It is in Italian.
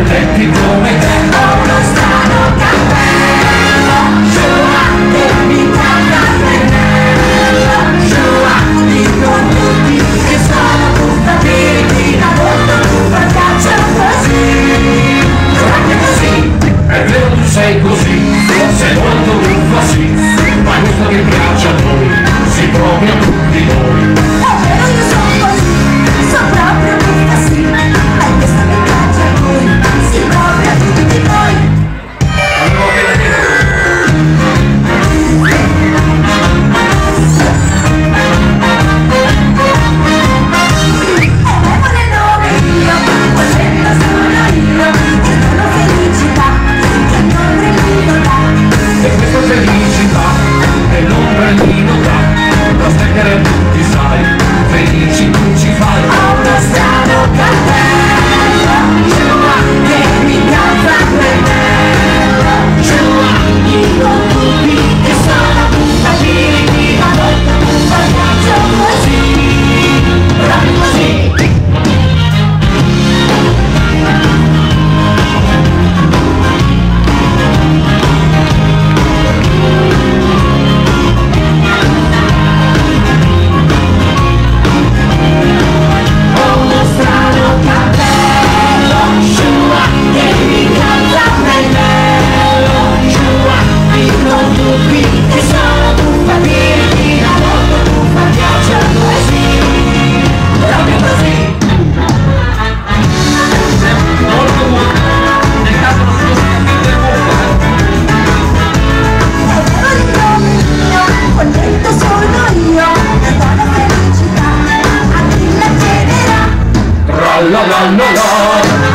letti come te. Ho uno strano cappello, Shua, che mi canta a pennello, Shua, dicono tutti che sono buffati, la volta tu faccia così, proprio così. È vero, tu sei così, sei molto buffa sì, ma è questo che piace a noi, si proprio a tutti noi. È vero, io sono così, sono proprio buffa sì, ma è questo che piace a noi, si proprio a tutti noi. Avevo appena detto. Evole nome io, coscienza sono io, e sono felicità, che l'ombrellino dà. E questa felicità è l'ombrellino dà, lo stecchere tutti sai, felici tu ci fai. Ho uno strano cappello, Shua, che mi calza a pennello, Shua, dicono tutti che sono buffati, ma molto buffa faccio così, proprio così. Ho uno strano cappello, Shua, che mi calza a pennello, Shua, dicono tutti che sono buffati, la molto buffa piace così, proprio così. Molto molto, nel caso non fosse capito il mondo. È vero il nome mio, contento sono io, e do la felicità a chi la chiederà. Tra la la la la.